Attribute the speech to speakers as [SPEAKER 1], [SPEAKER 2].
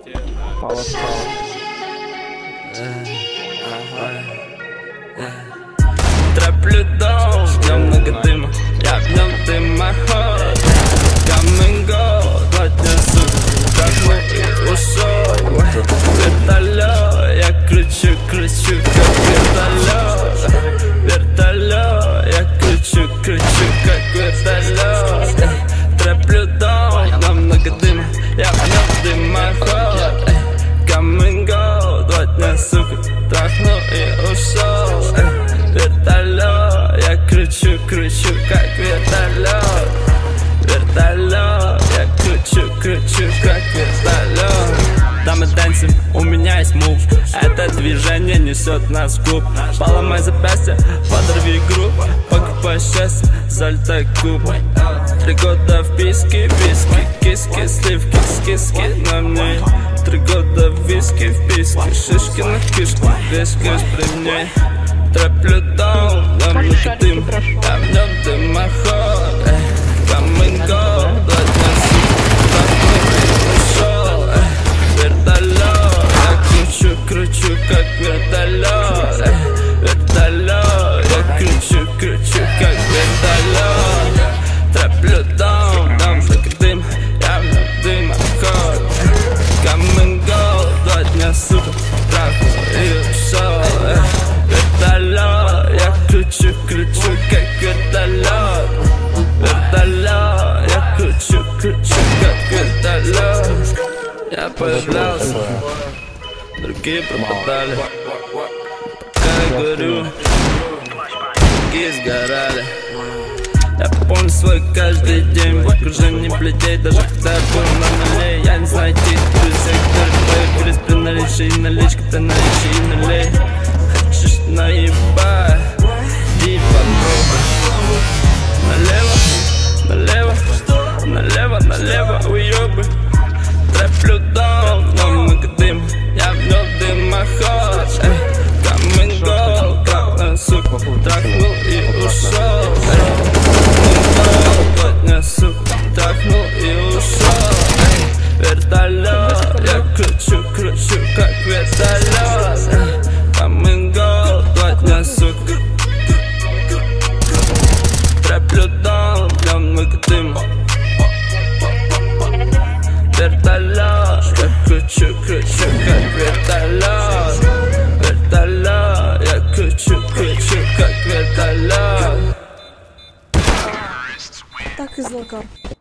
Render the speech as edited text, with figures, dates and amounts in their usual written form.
[SPEAKER 1] Треплю дом, в нем много дыма, я в нем дымоход. Come and go, 2 дня суток, вдохнул и ушел. Вертолет, я кручу, как вертолет. Вертолет, я кручу, как вертолет. Треплю дом, в нем много дыма, я в нем дымоход. Come and go, 2 дня, сука, вдохнул и ушел. Вертолет, я кручу, как вертолет. Вертолет, я кручу, как вертолет. Да, мы танцем, у меня есть мув. Это движение несет нас в клуб. Поломай запястье, подорви групп. Покупай счастье, залетай куб. 3 года в писке, киски, сливки, скиски на мне. 3 года в виски, в писке, шишки на кишке, весь кэш при мне. Треплю дом, я много дым, я в нем дымоход. Come and go, 2 дня суток, ушел. Вертолет, я кручу, как вертолет. Вертолет, я кручу, как вертолет. Треплю дом, много дым, я в нем дымоход. Come and go, 2 дня суток, трахнул и ушел. Вертолет, я кручу, как вертолет. Вертолет, я кручу, как вертолет. Я появлялся, другие пропадали. Пока я горю, другие сгорали. Я помню свой каждый день в окружении людей. Даже когда я был на нуле, я не знаю тех друзей, которые появились при наличии. Наличка-то наличие и нулей. Хочешь наебать и попробуй. Налево, уёбы. Треплю дом, но много дыма, я в нем дымоход. Come and go, как сука, трахнул и ушел. 2 дня, сука, трахнул и ушел. Вертолет, я кручу, как вертолет. Come and go, 2 дня, сука. Треплю дом, в нем много дыма. Вертолет, я кручу, как вертолет. Вертолет, я кручу, как вертолет.
[SPEAKER 2] Так и злокар.